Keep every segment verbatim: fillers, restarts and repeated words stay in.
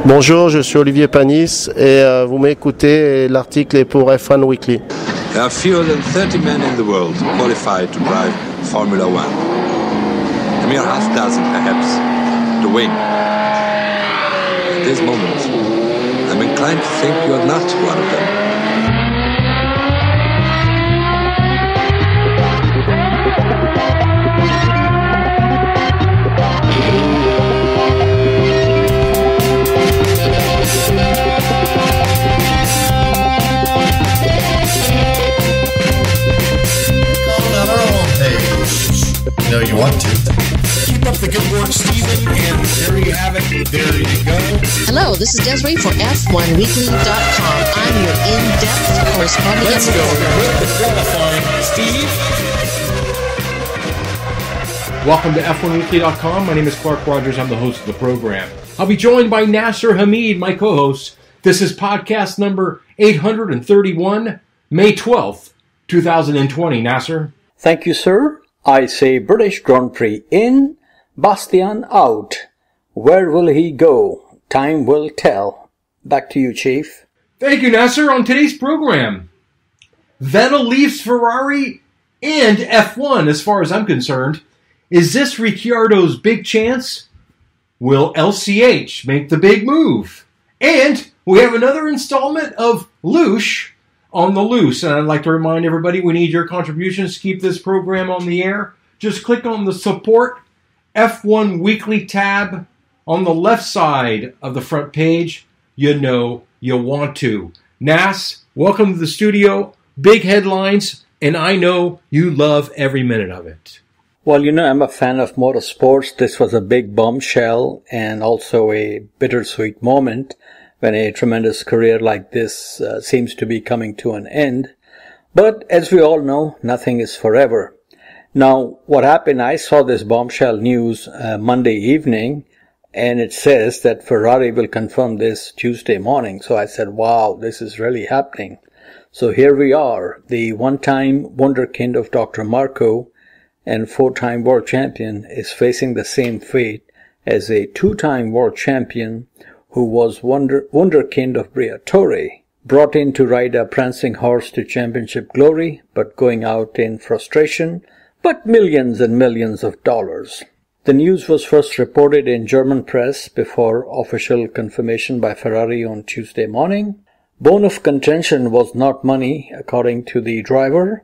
Bonjour, je suis Olivier Panis et euh, vous m'écoutez et l'article est pour F one Weekly. There are fewer than thirty men in the world qualified to drive Formula One. A mere half dozen, perhaps, to win. At this moment, I'm inclined to think you're not one of them. No, you want to. Keep up the good work, Stephen, and there you have it. There you go. Hello, this is Desiree for F one weekly dot com. I'm your in-depth correspondent. Let's go with the qualifying, Steve. Welcome to F one weekly dot com. My name is Clark Rogers. I'm the host of the program. I'll be joined by Nasser Hamid, my co-host. This is podcast number eight hundred thirty-one, May twelfth, twenty twenty. Nasser? Thank you, sir. I say British Grand Prix in, Bastian out. Where will he go? Time will tell. Back to you, Chief. Thank you, Nasser. On today's program, Vettel leaves Ferrari and F one, as far as I'm concerned. Is this Ricciardo's big chance? Will L C H make the big move? And we have another installment of Loosh on the Loose. And I'd like to remind everybody we need your contributions to keep this program on the air. Just click on the Support F one Weekly tab on the left side of the front page. You know you want to. Nas, welcome to the studio. Big headlines, and I know you love every minute of it. Well, you know, I'm a fan of motorsports. This was a big bombshell and also a bittersweet moment when a tremendous career like this uh, seems to be coming to an end. But as we all know, nothing is forever. Now, what happened, I saw this bombshell news uh, Monday evening, and it says that Ferrari will confirm this Tuesday morning. So I said, wow, this is really happening. So here we are. The one-time wunderkind of Doctor Marco and four-time world champion is facing the same fate as a two-time world champion who was wonder, wunderkind of Briatore, brought in to ride a prancing horse to championship glory, but going out in frustration, but millions and millions of dollars. The news was first reported in German press before official confirmation by Ferrari on Tuesday morning. Bone of contention was not money, according to the driver,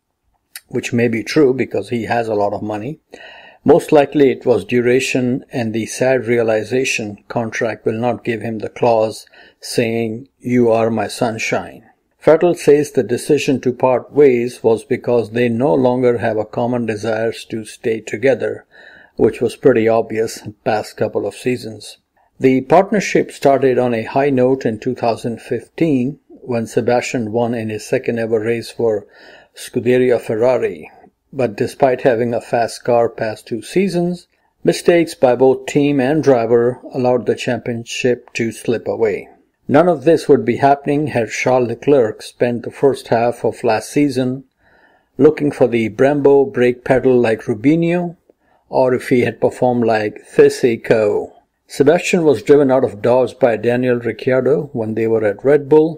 which may be true because he has a lot of money. Most likely it was duration and the sad realization contract will not give him the clause saying, "You are my sunshine." Vettel says the decision to part ways was because they no longer have a common desire to stay together, which was pretty obvious in the past couple of seasons. The partnership started on a high note in two thousand fifteen when Sebastian won in his second ever race for Scuderia Ferrari. But despite having a fast car past two seasons, mistakes by both team and driver allowed the championship to slip away. None of this would be happening had Charles Leclerc spent the first half of last season looking for the Brembo brake pedal like Rubinho, or if he had performed like Thesico. Sebastian was driven out of Dodge by Daniel Ricciardo when they were at Red Bull.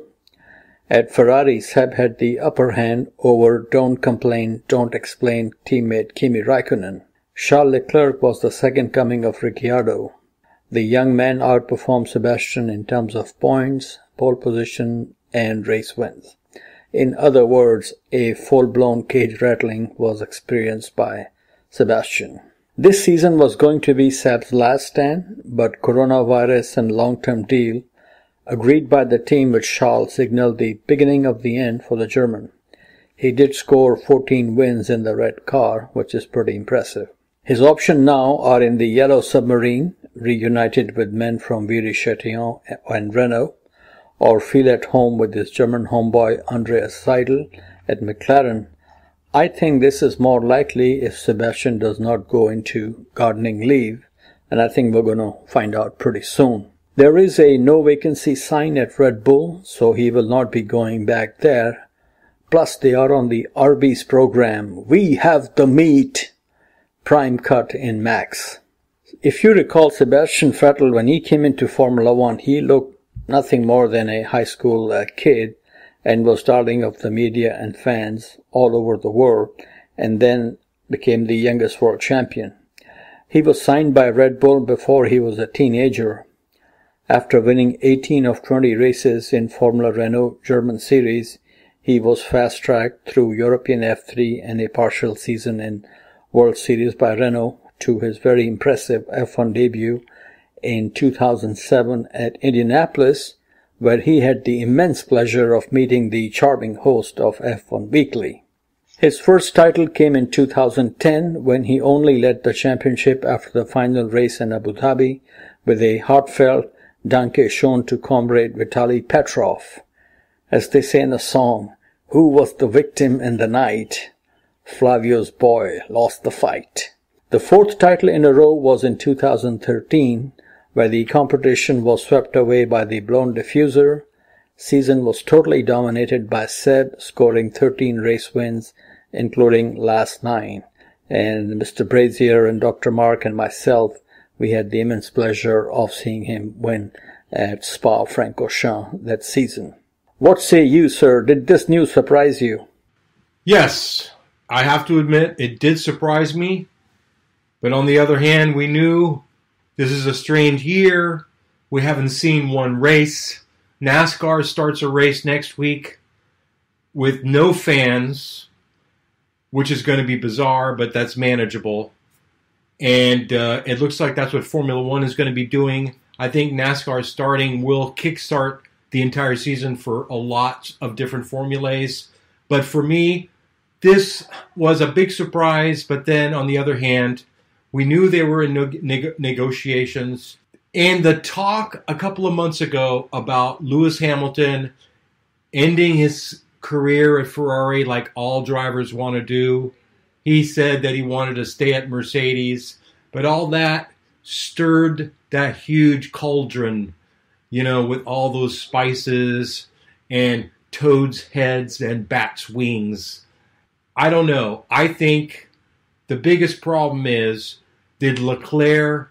At Ferrari, Seb had the upper hand over don't complain, don't explain teammate Kimi Raikkonen. Charles Leclerc was the second coming of Ricciardo. The young man outperformed Sebastian in terms of points, pole position, and race wins. In other words, a full-blown cage rattling was experienced by Sebastian. This season was going to be Seb's last stand, but coronavirus and long-term deal agreed by the team with Charles signaled the beginning of the end for the German. He did score fourteen wins in the red car, which is pretty impressive. His options now are in the yellow submarine, reunited with men from Viry-Châtillon and Renault, or feel at home with his German homeboy Andreas Seidel at McLaren. I think this is more likely if Sebastian does not go into gardening leave, and I think we're going to find out pretty soon. There is a no vacancy sign at Red Bull, so he will not be going back there. Plus, they are on the Arby's program. We have the meat. Prime cut in Max. If you recall Sebastian Vettel, when he came into Formula One, he looked nothing more than a high school uh, kid and was darling of the media and fans all over the world, and then became the youngest world champion. He was signed by Red Bull before he was a teenager. After winning eighteen of twenty races in Formula Renault German Series, he was fast-tracked through European F three and a partial season in World Series by Renault to his very impressive F one debut in two thousand seven at Indianapolis, where he had the immense pleasure of meeting the charming host of F one Weekly. His first title came in two thousand ten, when he only led the championship after the final race in Abu Dhabi with a heartfelt danke shown to comrade Vitaly Petrov. As they say in the song, "Who was the victim in the night? Flavio's boy lost the fight." The fourth title in a row was in two thousand thirteen, where the competition was swept away by the blown diffuser. Season was totally dominated by Seb, scoring thirteen race wins, including last nine. And Mister Brazier and Doctor Mark and myself, we had the immense pleasure of seeing him win at Spa-Francorchamps that season. What say you, sir? Did this news surprise you? Yes, I have to admit it did surprise me. But on the other hand, we knew this is a strange year. We haven't seen one race. NASCAR starts a race next week with no fans, which is going to be bizarre, but that's manageable. And uh, it looks like that's what Formula One is going to be doing. I think NASCAR starting will kickstart the entire season for a lot of different formulas. But for me, this was a big surprise. But then on the other hand, we knew they were in neg- negotiations. And the talk a couple of months ago about Lewis Hamilton ending his career at Ferrari like all drivers want to do. He said that he wanted to stay at Mercedes. But all that stirred that huge cauldron, you know, with all those spices and toads' heads and bats' wings. I don't know. I think the biggest problem is, did Leclerc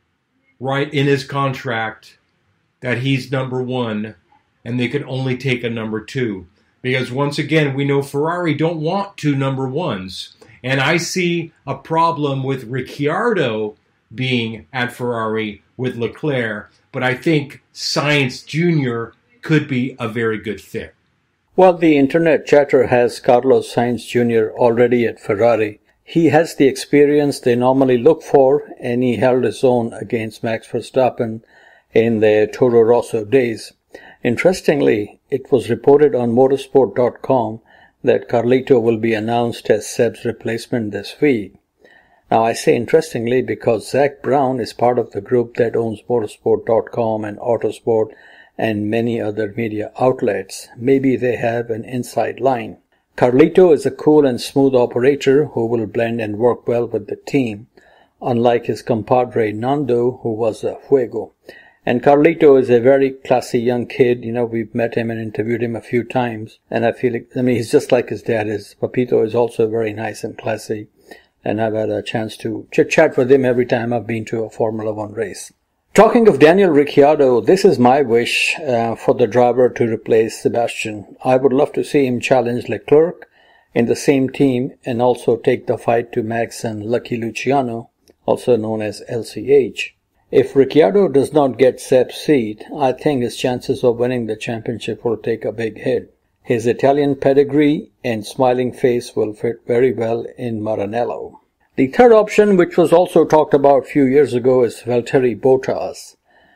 write in his contract that he's number one and they could only take a number two? Because once again, we know Ferrari don't want two number ones. And I see a problem with Ricciardo being at Ferrari with Leclerc, but I think Sainz Junior could be a very good fit. Well, the internet chatter has Carlos Sainz Junior already at Ferrari. He has the experience they normally look for, and he held his own against Max Verstappen in their Toro Rosso days. Interestingly, it was reported on motorsport dot com that Carlito will be announced as Seb's replacement this week. Now, I say interestingly because Zach Brown is part of the group that owns motorsport dot com and Autosport and many other media outlets. Maybe they have an inside line. Carlito is a cool and smooth operator who will blend and work well with the team, unlike his compadre Nando, who was a fuego. And Carlito is a very classy young kid. You know, we've met him and interviewed him a few times. And I feel like, I mean, he's just like his dad is. Papito is also very nice and classy. And I've had a chance to chit-chat with him every time I've been to a Formula One race. Talking of Daniel Ricciardo, this is my wish uh, for the driver to replace Sebastian. I would love to see him challenge Leclerc in the same team and also take the fight to Max and Lucky Luciano, also known as L C H. If Ricciardo does not get Seb's seat, I think his chances of winning the championship will take a big hit. His Italian pedigree and smiling face will fit very well in Maranello. The third option, which was also talked about a few years ago, is Valtteri Bottas.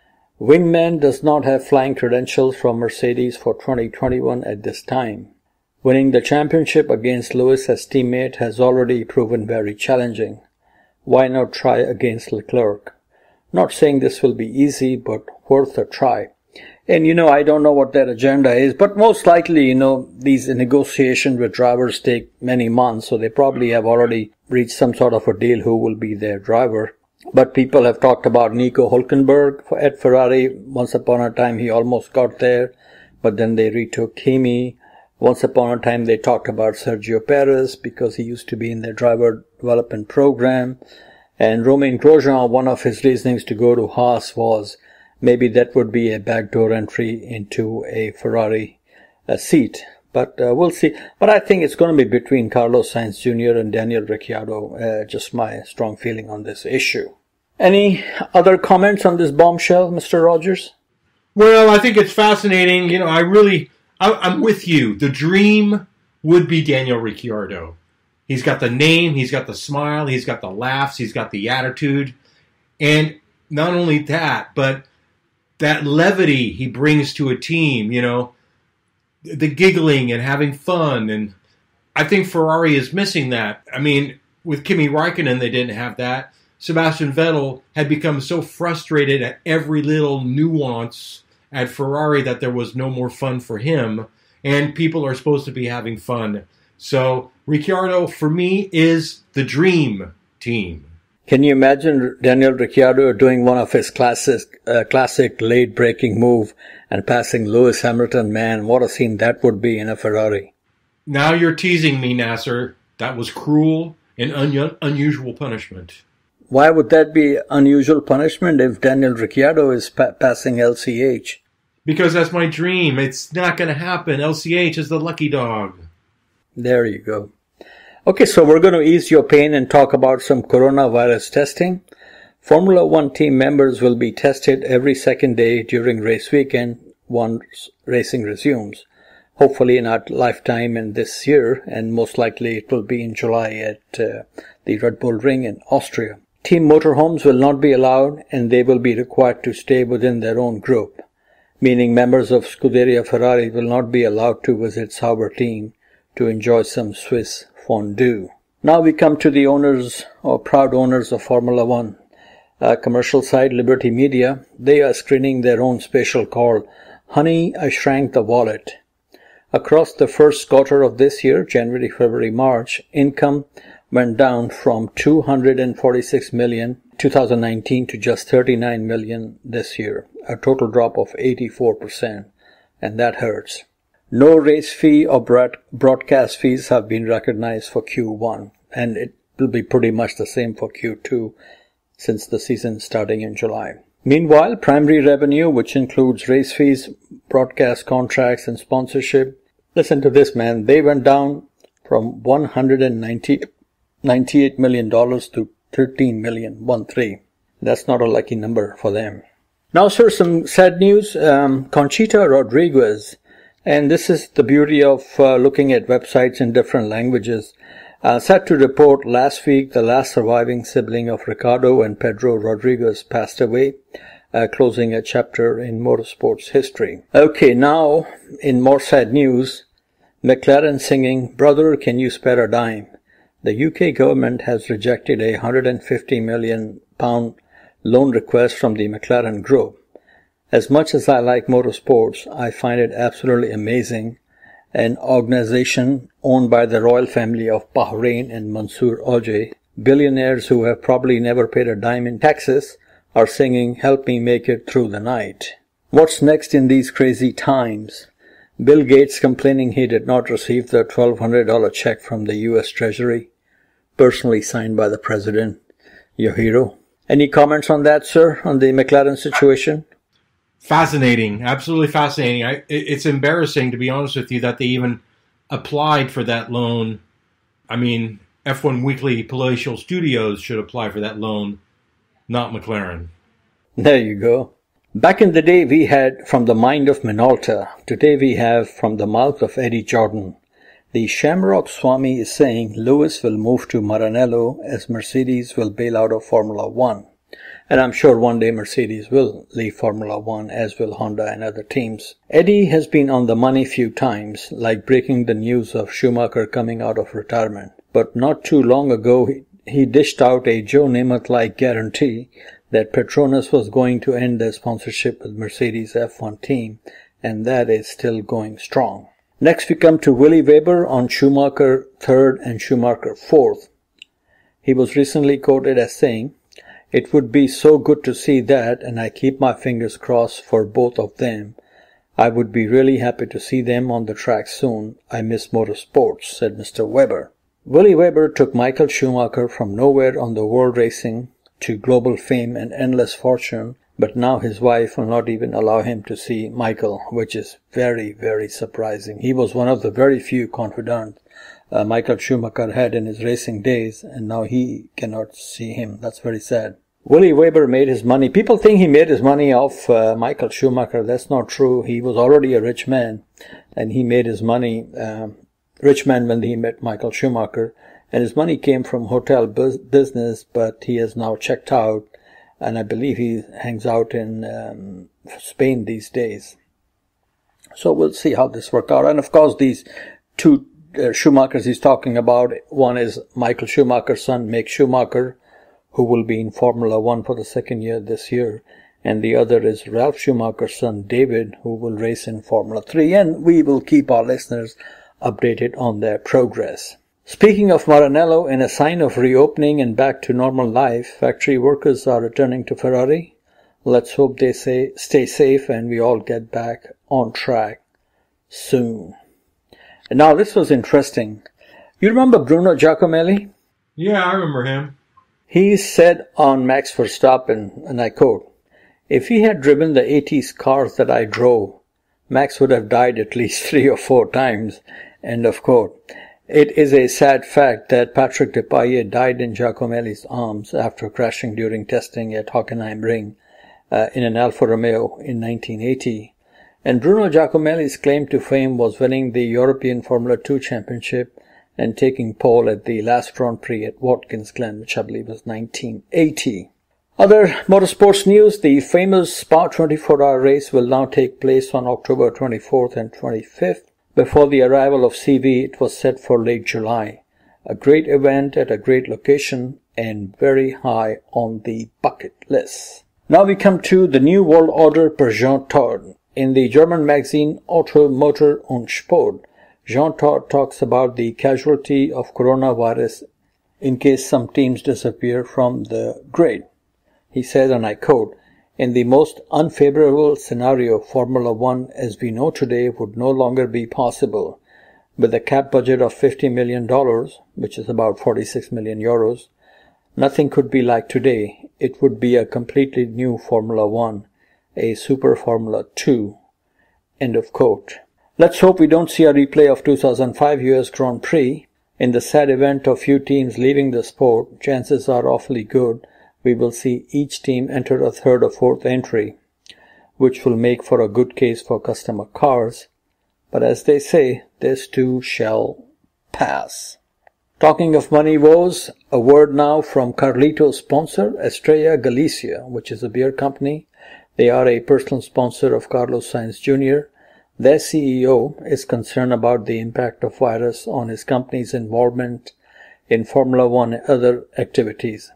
Wingman does not have flying credentials from Mercedes for twenty twenty-one at this time. Winning the championship against Lewis as teammate has already proven very challenging. Why not try against Leclerc? Not saying this will be easy, but worth a try. And, you know, I don't know what their agenda is, but most likely, you know, these negotiations with drivers take many months, so they probably have already reached some sort of a deal who will be their driver. But people have talked about Nico Hülkenberg at Ferrari. Once upon a time, he almost got there, but then they retook Kimi. Once upon a time, they talked about Sergio Perez because he used to be in their driver development program. And Romain Grosjean, one of his reasonings to go to Haas was maybe that would be a backdoor entry into a Ferrari uh, seat. But uh, we'll see. But I think it's going to be between Carlos Sainz Junior and Daniel Ricciardo. Uh, just my strong feeling on this issue. Any other comments on this bombshell, Mister Rogers? Well, I think it's fascinating. You know, I really, I, I'm with you. The dream would be Daniel Ricciardo. He's got the name, he's got the smile, he's got the laughs, he's got the attitude. And not only that, but that levity he brings to a team, you know, the giggling and having fun. And I think Ferrari is missing that. I mean, with Kimi Räikkönen, they didn't have that. Sebastian Vettel had become so frustrated at every little nuance at Ferrari that there was no more fun for him. And people are supposed to be having fun. So Ricciardo, for me, is the dream team. Can you imagine Daniel Ricciardo doing one of his classic, uh, classic late-breaking move and passing Lewis Hamilton? Man, what a scene that would be in a Ferrari. Now you're teasing me, Nasser. That was cruel and un- unusual punishment. Why would that be unusual punishment if Daniel Ricciardo is pa- passing L C H? Because that's my dream. It's not going to happen. L C H is the lucky dog. There you go. Okay, so we're going to ease your pain and talk about some coronavirus testing. Formula One team members will be tested every second day during race weekend once racing resumes. Hopefully not lifetime in this year, and most likely it will be in July at uh, the Red Bull Ring in Austria. Team motorhomes will not be allowed, and they will be required to stay within their own group, meaning members of Scuderia Ferrari will not be allowed to visit Sauber team to enjoy some Swiss fondue. Now we come to the owners or proud owners of Formula One. Uh, commercial side Liberty Media, they are screening their own special called Honey, I Shrank the Wallet. Across the first quarter of this year, January, February, March, income went down from two hundred forty-six million in two thousand nineteen to just thirty-nine million this year, a total drop of eighty-four percent, and that hurts. No race fee or broadcast fees have been recognized for Q one, and it will be pretty much the same for Q two since the season starting in July. Meanwhile, primary revenue, which includes race fees, broadcast contracts, and sponsorship, listen to this, man, they went down from one hundred ninety-eight million dollars to thirteen million dollars, one three. That's not a lucky number for them. Now, sir, some sad news. Um, Conchita Rodriguez, and this is the beauty of uh, looking at websites in different languages, uh, sad to report last week the last surviving sibling of Ricardo and Pedro Rodriguez passed away, uh, closing a chapter in motorsports history. Okay, now in more sad news, McLaren singing, "Brother, can you spare a dime?" The U K government has rejected a one hundred fifty million pound loan request from the McLaren Group. As much as I like motorsports, I find it absolutely amazing. An organization owned by the royal family of Bahrain and Mansour Ojeh, billionaires who have probably never paid a dime in taxes, are singing, "Help me make it through the night." What's next in these crazy times? Bill Gates complaining he did not receive the twelve hundred dollars check from the U S Treasury, personally signed by the president, your hero. Any comments on that, sir, on the McLaren situation? Fascinating, absolutely fascinating. I, it's embarrassing, to be honest with you, that they even applied for that loan. I mean, F one Weekly Palatial Studios should apply for that loan, not McLaren. There you go. Back in the day, we had from the mind of Minolta. Today we have from the mouth of Eddie Jordan. The Shamrock Swami is saying Lewis will move to Maranello as Mercedes will bail out of Formula One. And I'm sure one day Mercedes will leave Formula One, as will Honda and other teams. Eddie has been on the money few times, like breaking the news of Schumacher coming out of retirement. But not too long ago, he, he dished out a Joe Namath-like guarantee that Petronas was going to end their sponsorship with Mercedes F one team, and that is still going strong. Next we come to Willie Weber on Schumacher third and Schumacher fourth. He was recently quoted as saying, "It would be so good to see that, and I keep my fingers crossed for both of them. I would be really happy to see them on the track soon. I miss motorsports," said Mister Weber. Willie Weber took Michael Schumacher from nowhere on the world racing to global fame and endless fortune, but now his wife will not even allow him to see Michael, which is very, very surprising. He was one of the very few confidants uh, Michael Schumacher had in his racing days, and now he cannot see him. That's very sad. Willie Weber made his money. People think he made his money off uh, Michael Schumacher. That's not true. He was already a rich man, and he made his money, uh, rich man when he met Michael Schumacher, and his money came from hotel bus- business, but he has now checked out, and I believe he hangs out in um, Spain these days. So we'll see how this works out. And of course, these two uh, Schumachers he's talking about, one is Michael Schumacher's son, Mick Schumacher, who will be in Formula One for the second year this year, and the other is Ralph Schumacher's son, David, who will race in Formula Three, and we will keep our listeners updated on their progress. Speaking of Maranello, in a sign of reopening and back to normal life, factory workers are returning to Ferrari. Let's hope they say, stay safe and we all get back on track soon. And now this was interesting. You remember Bruno Giacomelli? Yeah, I remember him. He said on Max Verstappen, and I quote, "If he had driven the eighties cars that I drove, Max would have died at least three or four times." End of quote. It is a sad fact that Patrick Depailler died in Giacomelli's arms after crashing during testing at Hockenheimring uh, in an Alfa Romeo in nineteen eighty. And Bruno Giacomelli's claim to fame was winning the European Formula Two Championship and taking pole at the last Grand Prix at Watkins Glen, which I believe was nineteen eighty. Other motorsports news, the famous Spa twenty-four hour race will now take place on October twenty-fourth and twenty-fifth. Before the arrival of C V, it was set for late July. A great event at a great location and very high on the bucket list. Now we come to the new world order per Jean Todt. In the German magazine Auto, Motor und Sport, Jean Todt talks about the casualty of coronavirus in case some teams disappear from the grid. He says, and I quote, "In the most unfavorable scenario, Formula One as we know today would no longer be possible. With a cap budget of fifty million dollars, which is about forty-six million euros, nothing could be like today. It would be a completely new Formula One, a Super Formula Two." End of quote. Let's hope we don't see a replay of two thousand five U S Grand Prix. In the sad event of few teams leaving the sport, chances are awfully good we will see each team enter a third or fourth entry, which will make for a good case for customer cars. But as they say, this too shall pass. Talking of money woes, a word now from Carlito's sponsor, Estrella Galicia, which is a beer company. They are a personal sponsor of Carlos Sainz Junior Their C E O is concerned about the impact of virus on his company's involvement in Formula One and other activities.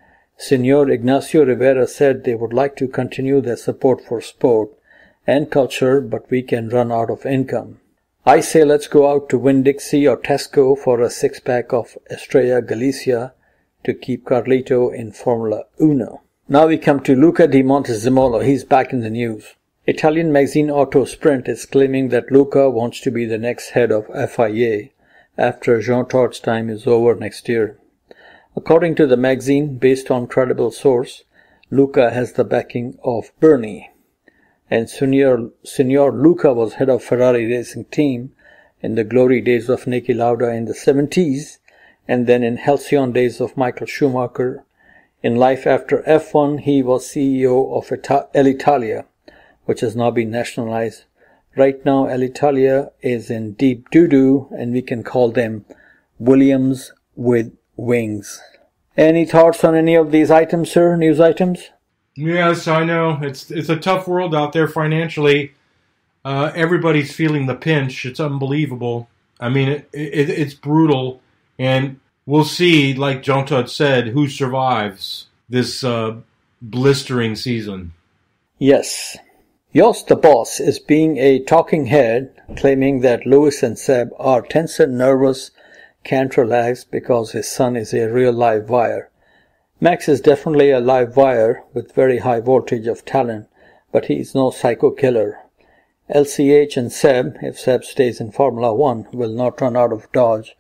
Senor Ignacio Rivera said they would like to continue their support for sport and culture, but we can run out of income. I say let's go out to Winn-Dixie or Tesco for a six-pack of Estrella Galicia to keep Carlito in Formula Uno. Now we come to Luca Di Montezemolo. He's back in the news. Italian magazine Auto Sprint is claiming that Luca wants to be the next head of F I A after Jean Todt's time is over next year. According to the magazine, based on credible source, Luca has the backing of Bernie. And Signor, Signor Luca was head of Ferrari racing team in the glory days of Niki Lauda in the seventies, and then in halcyon days of Michael Schumacher. In life after F one, he was C E O of Alitalia, which has now been nationalized. Right now, Alitalia is in deep doo-doo, and we can call them Williams with wings. Any thoughts on any of these items, sir? News items? Yes, I know. It's it's a tough world out there financially. Uh, everybody's feeling the pinch. It's unbelievable. I mean, it, it, it's brutal. And we'll see, like Jean Todt said, who survives this uh, blistering season. Yes. Jos the boss is being a talking head, claiming that Lewis and Seb are tense and nervous, can't relax because his son is a real live wire. Max is definitely a live wire with very high voltage of talent, but he is no psycho killer. L C H and Seb, if Seb stays in Formula One, will not run out of Dodge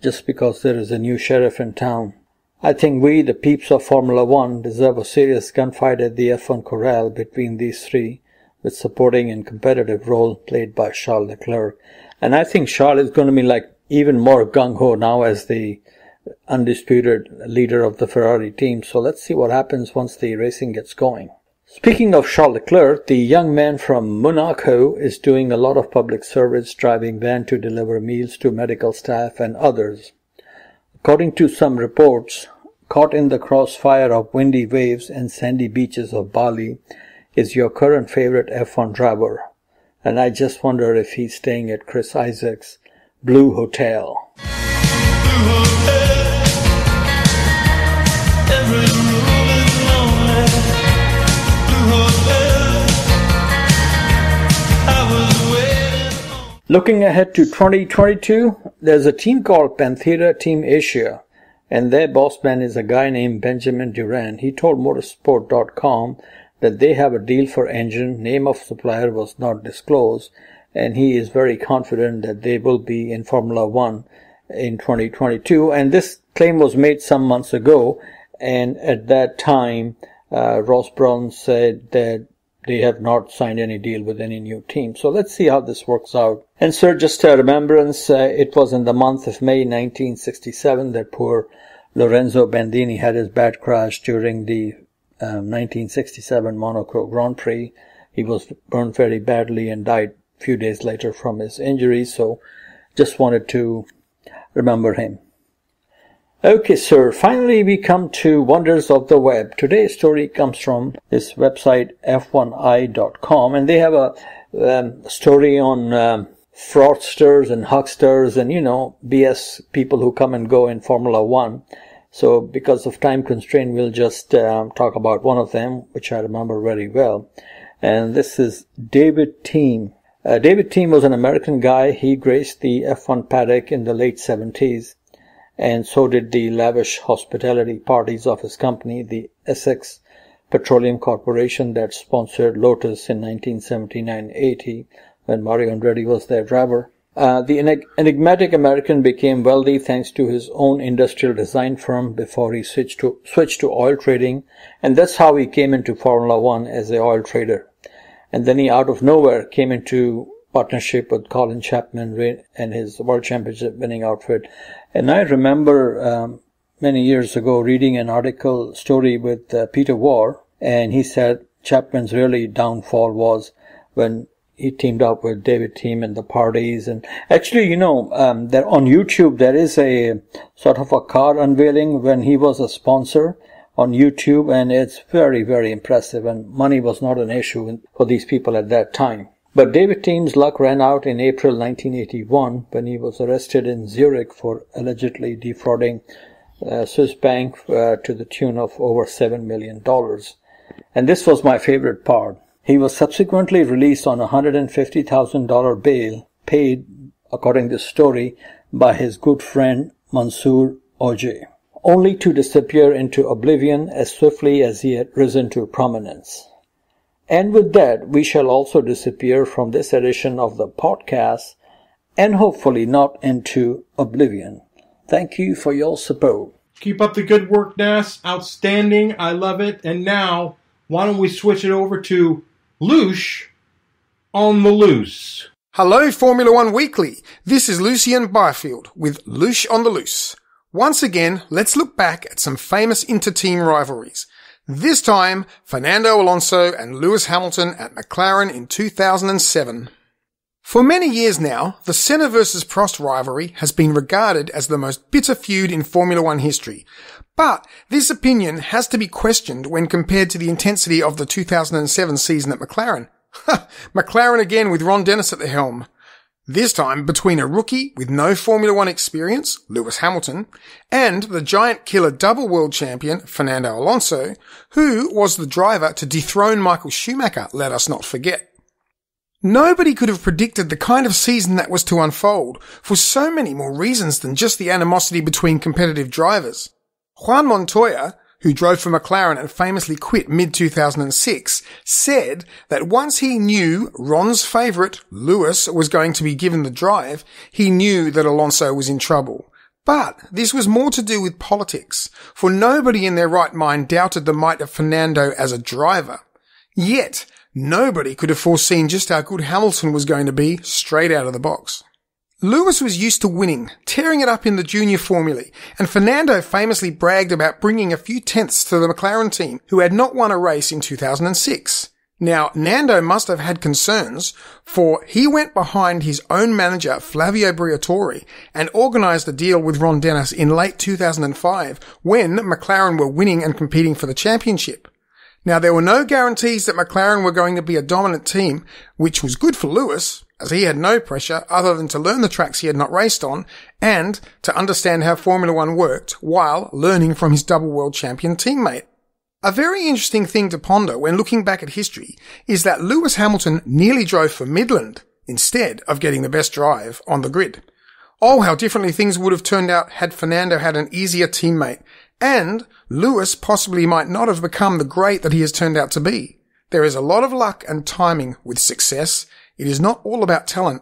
just because there is a new sheriff in town. I think we, the peeps of Formula One, deserve a serious gunfight at the F one corral between these three, with supporting and competitive role played by Charles Leclerc. And I think Charles is going to be like even more gung-ho now as the undisputed leader of the Ferrari team. So let's see what happens once the racing gets going. Speaking of Charles Leclerc, the young man from Monaco is doing a lot of public service, driving van to deliver meals to medical staff and others. According to some reports, caught in the crossfire of windy waves and sandy beaches of Bali is your current favorite F one driver. And I just wonder if he's staying at Chris Isaac's Blue Hotel. Blue Hotel. Every room is lonely. Blue Hotel. I was waiting. Looking ahead to twenty twenty-two, there's a team called Panthera Team Asia, and their boss man is a guy named Benjamin Duran. He told motorsport dot com that they have a deal for engine. Name of supplier was not disclosed, and he is very confident that they will be in Formula One in twenty twenty-two. And this claim was made some months ago, and at that time, uh, Ross Brown said that they have not signed any deal with any new team. So let's see how this works out. And sir, just a remembrance, uh, it was in the month of May nineteen sixty-seven that poor Lorenzo Bandini had his bad crash during the um, nineteen sixty-seven Monaco Grand Prix. He was burned very badly and died a few days later from his injuries. So just wanted to remember him. Okay, sir. Finally, we come to wonders of the web. Today's story comes from this website F one i dot com, and they have a um, story on um, fraudsters and hucksters and, you know, B S people who come and go in Formula One. So because of time constraint, we'll just um, talk about one of them, which I remember very well. And this is David Thiem. Uh, David Thiem was an American guy. He graced the F one paddock in the late seventies. And so did the lavish hospitality parties of his company, the Essex Petroleum Corporation, that sponsored Lotus in nineteen seventy-nine eighty, when Mario Andretti was their driver. Uh, the enig- enigmatic American became wealthy thanks to his own industrial design firm before he switched to, switched to oil trading, and that's how he came into Formula One as an oil trader. And then he, out of nowhere, came into partnership with Colin Chapman and his World Championship winning outfit. And I remember um, many years ago reading an article story with uh, Peter Warr, and he said Chapman's really downfall was when he teamed up with David Thiem and the parties. And actually, you know, um, there on YouTube there is a sort of a car unveiling when he was a sponsor on YouTube, and it's very, very impressive. And money was not an issue for these people at that time. But David Thiem's luck ran out in April nineteen eighty-one when he was arrested in Zurich for allegedly defrauding a Swiss bank uh, to the tune of over seven million dollars. And this was my favorite part. He was subsequently released on a one hundred fifty thousand dollars bail, paid, according to the story, by his good friend Mansour Ojeh, only to disappear into oblivion as swiftly as he had risen to prominence. And with that, we shall also disappear from this edition of the podcast, and hopefully not into oblivion. Thank you for your support. Keep up the good work, Nas. Outstanding. I love it. And now, why don't we switch it over to Lush on the Loose. Hello, Formula One Weekly. This is Lucien Byfield with Lush on the Loose. Once again, let's look back at some famous inter-team rivalries. This time, Fernando Alonso and Lewis Hamilton at McLaren in two thousand seven. For many years now, the Senna versus Prost rivalry has been regarded as the most bitter feud in Formula One history. But this opinion has to be questioned when compared to the intensity of the two thousand seven season at McLaren. McLaren again with Ron Dennis at the helm. This time between a rookie with no Formula One experience, Lewis Hamilton, and the giant killer double world champion, Fernando Alonso, who was the driver to dethrone Michael Schumacher, let us not forget. Nobody could have predicted the kind of season that was to unfold, for so many more reasons than just the animosity between competitive drivers. Juan Montoya, who drove for McLaren and famously quit mid two thousand six, said that once he knew Ron's favourite, Lewis, was going to be given the drive, he knew that Alonso was in trouble. But this was more to do with politics, for nobody in their right mind doubted the might of Fernando as a driver. Yet, nobody could have foreseen just how good Hamilton was going to be straight out of the box. Lewis was used to winning, tearing it up in the junior formulae, and Fernando famously bragged about bringing a few tenths to the McLaren team, who had not won a race in two thousand six. Now, Nando must have had concerns, for he went behind his own manager, Flavio Briatore, and organised a deal with Ron Dennis in late two thousand five, when McLaren were winning and competing for the championship. Now, there were no guarantees that McLaren were going to be a dominant team, which was good for Lewis, as he had no pressure other than to learn the tracks he had not raced on and to understand how Formula One worked while learning from his double world champion teammate. A very interesting thing to ponder when looking back at history is that Lewis Hamilton nearly drove for Midland instead of getting the best drive on the grid. Oh, how differently things would have turned out had Fernando had an easier teammate, and Lewis possibly might not have become the great that he has turned out to be. There is a lot of luck and timing with success. It is not all about talent.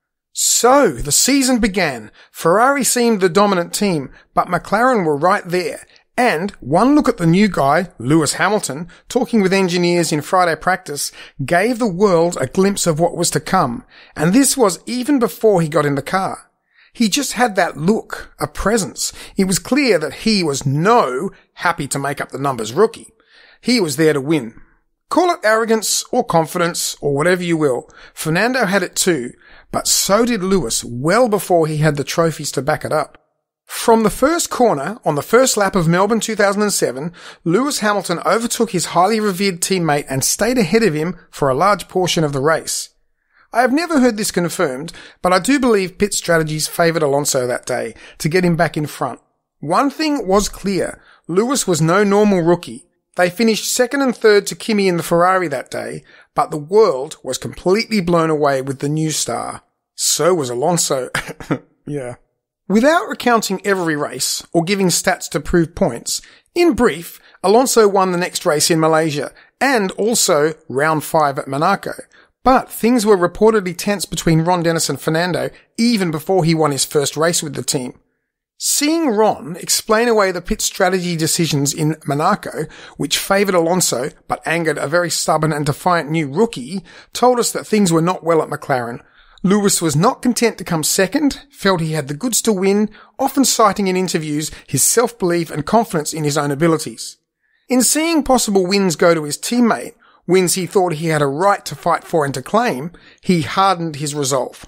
So, the season began. Ferrari seemed the dominant team, but McLaren were right there. And one look at the new guy, Lewis Hamilton, talking with engineers in Friday practice, gave the world a glimpse of what was to come. And this was even before he got in the car. He just had that look, a presence. It was clear that he was no happy to make up the numbers rookie. He was there to win. Call it arrogance or confidence or whatever you will. Fernando had it too, but so did Lewis well before he had the trophies to back it up. From the first corner on the first lap of Melbourne two thousand seven, Lewis Hamilton overtook his highly revered teammate and stayed ahead of him for a large portion of the race. I have never heard this confirmed, but I do believe pit strategies favoured Alonso that day to get him back in front. One thing was clear, Lewis was no normal rookie. They finished second and third to Kimi in the Ferrari that day, but the world was completely blown away with the new star. So was Alonso. Yeah. Without recounting every race or giving stats to prove points, in brief, Alonso won the next race in Malaysia and also round five at Monaco. But things were reportedly tense between Ron Dennis and Fernando even before he won his first race with the team. Seeing Ron explain away the pit strategy decisions in Monaco, which favoured Alonso but angered a very stubborn and defiant new rookie, told us that things were not well at McLaren. Lewis was not content to come second, felt he had the goods to win, often citing in interviews his self-belief and confidence in his own abilities. In seeing possible wins go to his teammate, wins he thought he had a right to fight for and to claim, he hardened his resolve.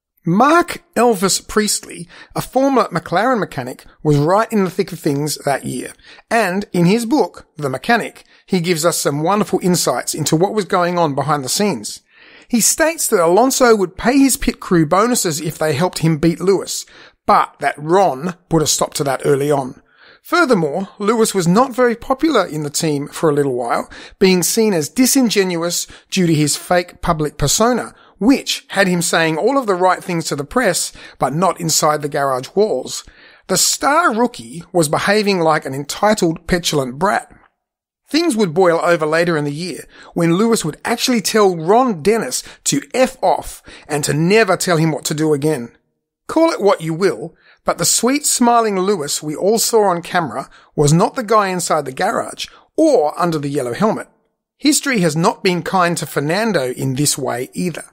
Mark Elvis Priestley, a former McLaren mechanic, was right in the thick of things that year. And in his book, The Mechanic, he gives us some wonderful insights into what was going on behind the scenes. He states that Alonso would pay his pit crew bonuses if they helped him beat Lewis, but that Ron put a stop to that early on. Furthermore, Lewis was not very popular in the team for a little while, being seen as disingenuous due to his fake public persona, which had him saying all of the right things to the press, but not inside the garage walls. The star rookie was behaving like an entitled, petulant brat. Things would boil over later in the year, when Lewis would actually tell Ron Dennis to F off and to never tell him what to do again. Call it what you will, but the sweet smiling Lewis we all saw on camera was not the guy inside the garage or under the yellow helmet. History has not been kind to Fernando in this way either.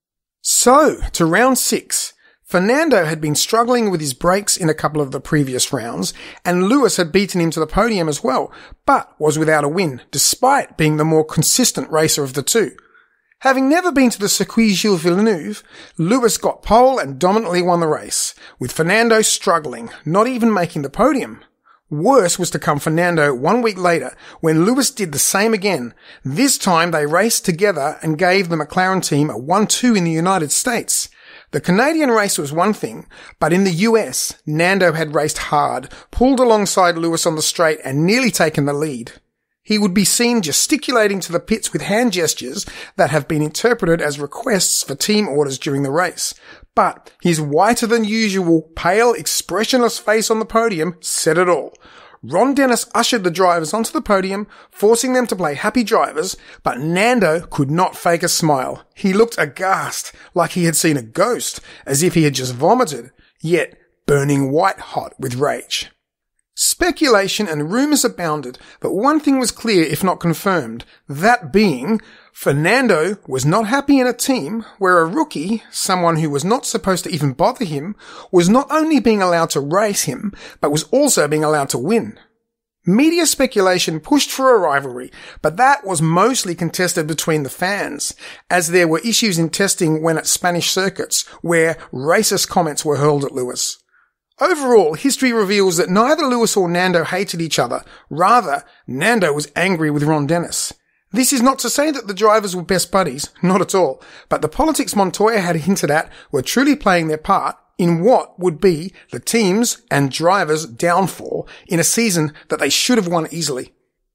So, to round six. Fernando had been struggling with his brakes in a couple of the previous rounds, and Lewis had beaten him to the podium as well, but was without a win, despite being the more consistent racer of the two. Having never been to the Circuit Gilles Villeneuve, Lewis got pole and dominantly won the race, with Fernando struggling, not even making the podium. Worse was to come Fernando one week later, when Lewis did the same again. This time they raced together and gave the McLaren team a one two in the United States. The Canadian race was one thing, but in the U S, Nando had raced hard, pulled alongside Lewis on the straight and nearly taken the lead. He would be seen gesticulating to the pits with hand gestures that have been interpreted as requests for team orders during the race. But his whiter than usual, pale, expressionless face on the podium said it all. Ron Dennis ushered the drivers onto the podium, forcing them to play happy drivers, but Nando could not fake a smile. He looked aghast, like he had seen a ghost, as if he had just vomited. Yet, burning white hot with rage. Speculation and rumours abounded, but one thing was clear if not confirmed, that being, Fernando was not happy in a team where a rookie, someone who was not supposed to even bother him, was not only being allowed to race him, but was also being allowed to win. Media speculation pushed for a rivalry, but that was mostly contested between the fans, as there were issues in testing when at Spanish circuits, where racist comments were hurled at Lewis. Overall, history reveals that neither Lewis or Nando hated each other. Rather, Nando was angry with Ron Dennis. This is not to say that the drivers were best buddies, not at all, but the politics Montoya had hinted at were truly playing their part in what would be the team's and drivers' downfall in a season that they should have won easily.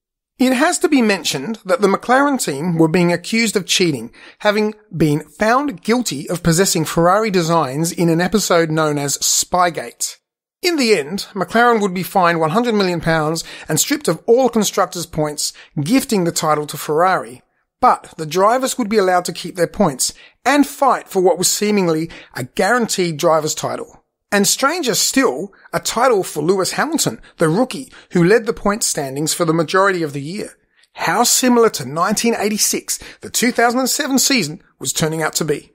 It has to be mentioned that the McLaren team were being accused of cheating, having been found guilty of possessing Ferrari designs in an episode known as Spygate. In the end, McLaren would be fined one hundred million pounds and stripped of all constructors' points, gifting the title to Ferrari. But the drivers would be allowed to keep their points and fight for what was seemingly a guaranteed driver's title. And stranger still, a title for Lewis Hamilton, the rookie who led the point standings for the majority of the year. How similar to nineteen eighty-six, the two thousand seven season, was turning out to be.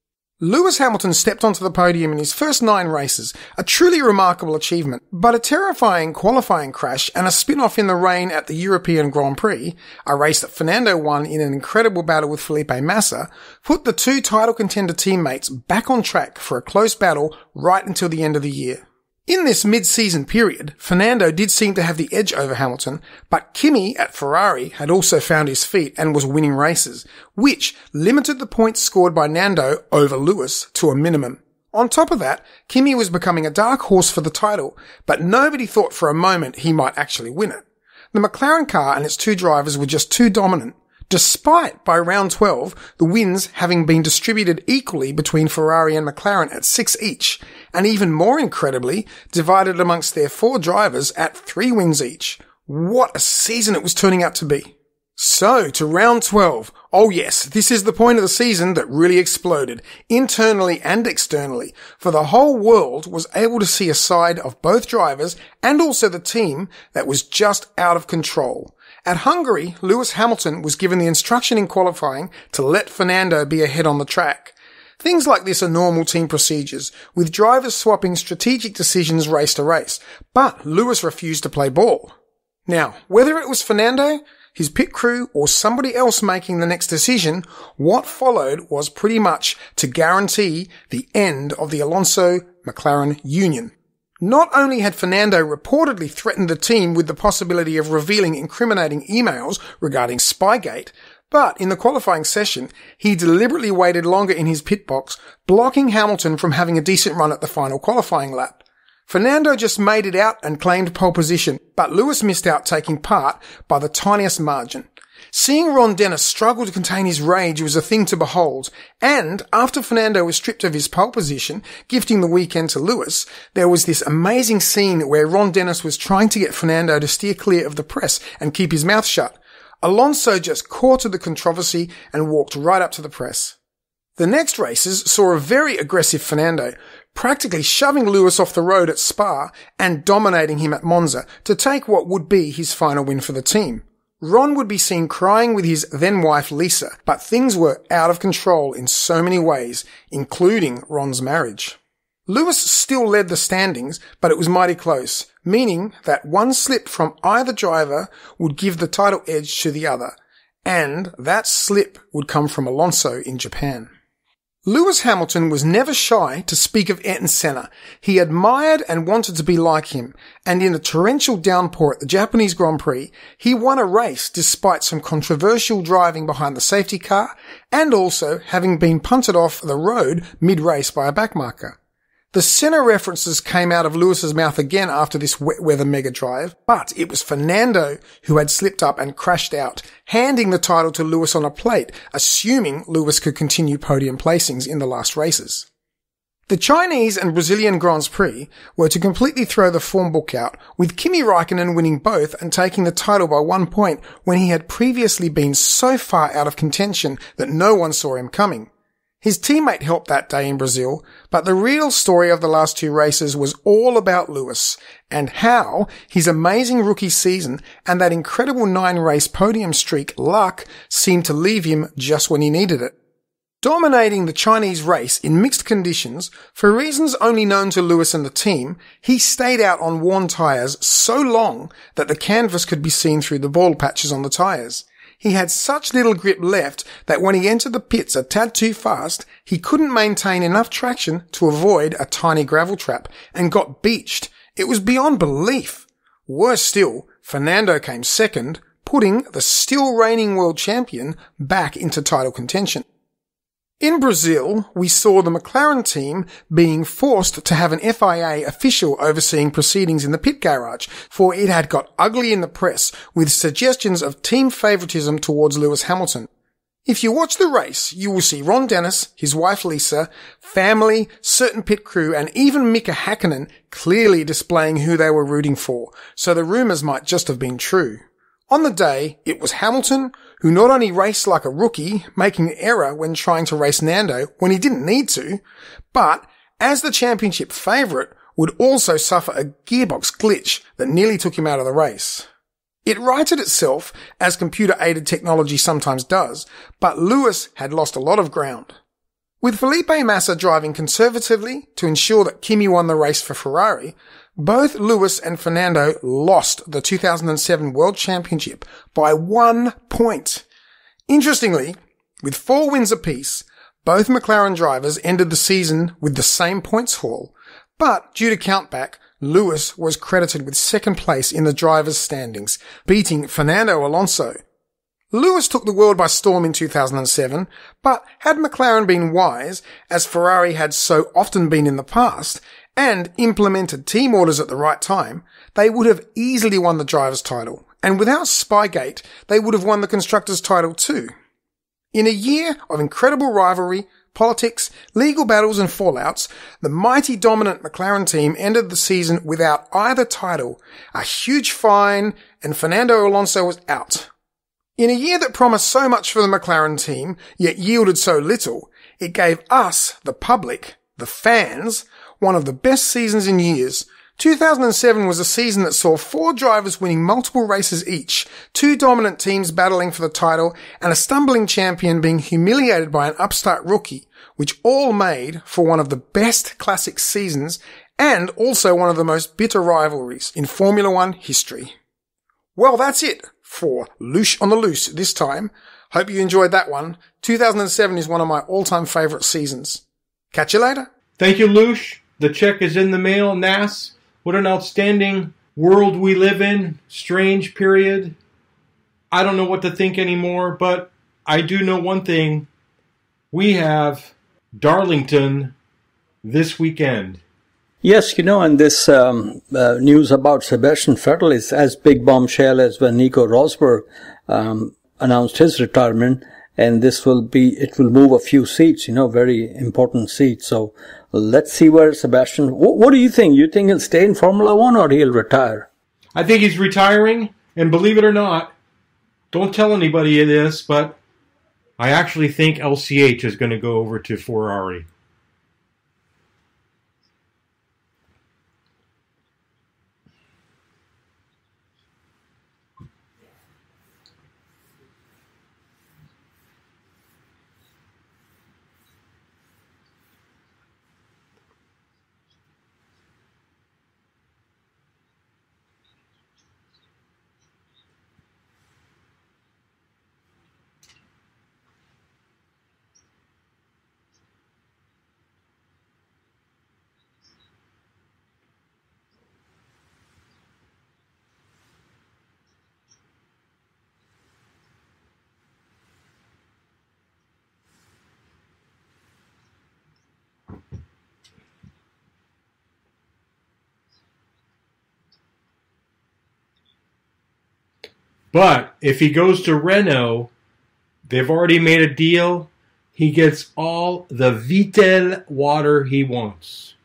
Lewis Hamilton stepped onto the podium in his first nine races, a truly remarkable achievement, but a terrifying qualifying crash and a spin-off in the rain at the European Grand Prix, a race that Fernando won in an incredible battle with Felipe Massa, put the two title contender teammates back on track for a close battle right until the end of the year. In this mid-season period, Fernando did seem to have the edge over Hamilton, but Kimi at Ferrari had also found his feet and was winning races, which limited the points scored by Nando over Lewis to a minimum. On top of that, Kimi was becoming a dark horse for the title, but nobody thought for a moment he might actually win it. The McLaren car and its two drivers were just too dominant, despite by round twelve the wins having been distributed equally between Ferrari and McLaren at six each, and even more incredibly, divided amongst their four drivers at three wins each. What a season it was turning out to be. So, to round twelve. Oh yes, this is the point of the season that really exploded, internally and externally, for the whole world was able to see a side of both drivers and also the team that was just out of control. At Hungary, Lewis Hamilton was given the instruction in qualifying to let Fernando be ahead on the track. Things like this are normal team procedures, with drivers swapping strategic decisions race to race, but Lewis refused to play ball. Now, whether it was Fernando, his pit crew, or somebody else making the next decision, what followed was pretty much to guarantee the end of the Alonso-McLaren union. Not only had Fernando reportedly threatened the team with the possibility of revealing incriminating emails regarding Spygate, but in the qualifying session, he deliberately waited longer in his pit box, blocking Hamilton from having a decent run at the final qualifying lap. Fernando just made it out and claimed pole position, but Lewis missed out taking part by the tiniest margin. Seeing Ron Dennis struggle to contain his rage was a thing to behold, and after Fernando was stripped of his pole position, gifting the weekend to Lewis, there was this amazing scene where Ron Dennis was trying to get Fernando to steer clear of the press and keep his mouth shut. Alonso just courted the controversy and walked right up to the press. The next races saw a very aggressive Fernando, practically shoving Lewis off the road at Spa and dominating him at Monza to take what would be his final win for the team. Ron would be seen crying with his then-wife Lisa, but things were out of control in so many ways, including Ron's marriage. Lewis still led the standings, but it was mighty close, meaning that one slip from either driver would give the title edge to the other, and that slip would come from Alonso in Japan. Lewis Hamilton was never shy to speak of Ayrton Senna. He admired and wanted to be like him, and in a torrential downpour at the Japanese Grand Prix, he won a race despite some controversial driving behind the safety car, and also having been punted off the road mid-race by a backmarker. The Senna references came out of Lewis's mouth again after this wet weather mega drive, but it was Fernando who had slipped up and crashed out, handing the title to Lewis on a plate, assuming Lewis could continue podium placings in the last races. The Chinese and Brazilian Grands Prix were to completely throw the form book out, with Kimi Räikkönen winning both and taking the title by one point when he had previously been so far out of contention that no one saw him coming. His teammate helped that day in Brazil, but the real story of the last two races was all about Lewis and how his amazing rookie season and that incredible nine-race podium streak luck seemed to leave him just when he needed it. Dominating the Chinese race in mixed conditions, for reasons only known to Lewis and the team, he stayed out on worn tyres so long that the canvas could be seen through the bald patches on the tyres. He had such little grip left that when he entered the pits a tad too fast, he couldn't maintain enough traction to avoid a tiny gravel trap and got beached. It was beyond belief. Worse still, Fernando came second, putting the still reigning world champion back into title contention. In Brazil, we saw the McLaren team being forced to have an F I A official overseeing proceedings in the pit garage, for it had got ugly in the press with suggestions of team favouritism towards Lewis Hamilton. If you watch the race, you will see Ron Dennis, his wife Lisa, family, certain pit crew, and even Mika Hakkinen clearly displaying who they were rooting for, so the rumours might just have been true. On the day, it was Hamilton, who not only raced like a rookie, making an error when trying to race Nando when he didn't need to, but, as the championship favourite, would also suffer a gearbox glitch that nearly took him out of the race. It righted itself, as computer-aided technology sometimes does, but Lewis had lost a lot of ground. With Felipe Massa driving conservatively to ensure that Kimi won the race for Ferrari, both Lewis and Fernando lost the two thousand seven World Championship by one point. Interestingly, with four wins apiece, both McLaren drivers ended the season with the same points haul, but due to countback, Lewis was credited with second place in the drivers' standings, beating Fernando Alonso. Lewis took the world by storm in two thousand seven, but had McLaren been wise, as Ferrari had so often been in the past, and implemented team orders at the right time, they would have easily won the drivers' title, and without Spygate, they would have won the constructors' title too. In a year of incredible rivalry, politics, legal battles and fallouts, the mighty dominant McLaren team ended the season without either title, a huge fine, and Fernando Alonso was out. In a year that promised so much for the McLaren team, yet yielded so little, it gave us, the public, the fans, one of the best seasons in years. two thousand seven was a season that saw four drivers winning multiple races each, two dominant teams battling for the title, and a stumbling champion being humiliated by an upstart rookie, which all made for one of the best classic seasons and also one of the most bitter rivalries in Formula One history. Well, that's it for Loosh on the Loose this time. Hope you enjoyed that one. two thousand seven is one of my all-time favourite seasons. Catch you later. Thank you, Loosh. The check is in the mail, N A S. What an outstanding world we live in. Strange period. I don't know what to think anymore, but I do know one thing. We have Darlington this weekend. Yes, you know, and this um, uh, news about Sebastian Vettel is as big bombshell as when Nico Rosberg um, announced his retirement, and this will be, it will move a few seats, you know, very important seats. So let's see where Sebastian, wh- what do you think? You think he'll stay in Formula One or he'll retire? I think he's retiring, and believe it or not, don't tell anybody this, but I actually think L C H is going to go over to Ferrari. But if he goes to Renault, they've already made a deal. He gets all the Vittel water he wants.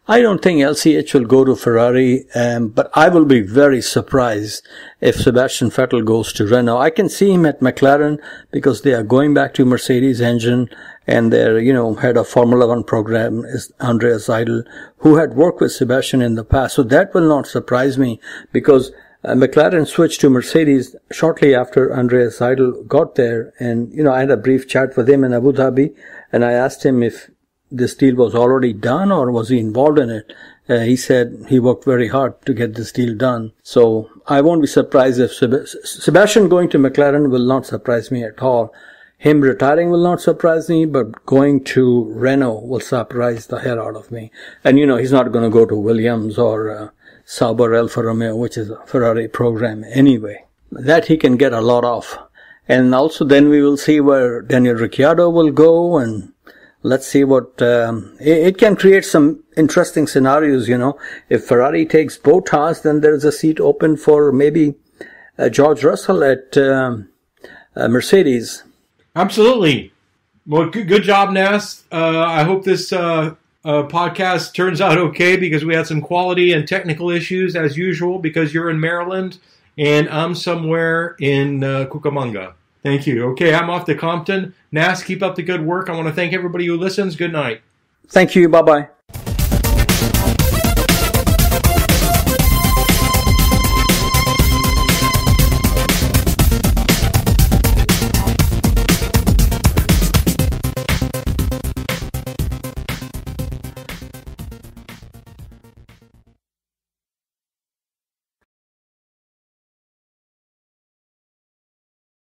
I don't think L C H will go to Ferrari, um, but I will be very surprised if Sebastian Vettel goes to Renault. I can see him at McLaren because they are going back to Mercedes engine, and their, you know, head of Formula One program is Andreas Seidel, who had worked with Sebastian in the past. So that will not surprise me because uh, McLaren switched to Mercedes shortly after Andreas Seidel got there. And, you know, I had a brief chat with him in Abu Dhabi, and I asked him if this deal was already done or was he involved in it. Uh, he said he worked very hard to get this deal done. So I won't be surprised if Seb- Sebastian going to McLaren will not surprise me at all. Him retiring will not surprise me, but going to Renault will surprise the hell out of me. And, you know, he's not going to go to Williams or uh, Sauber Alfa Romeo, which is a Ferrari program anyway. That he can get a lot of. And also then we will see where Daniel Ricciardo will go, and let's see what, um, it, it can create some interesting scenarios, you know. If Ferrari takes Bottas, then there's a seat open for maybe uh, George Russell at um, uh, Mercedes. Absolutely. Well, good, good job, Nas. Uh, I hope this uh, uh, podcast turns out okay because we had some quality and technical issues as usual because you're in Maryland and I'm somewhere in uh, Cucamonga. Thank you. Okay, I'm off to Compton. Nas, keep up the good work. I want to thank everybody who listens. Good night. Thank you. Bye-bye.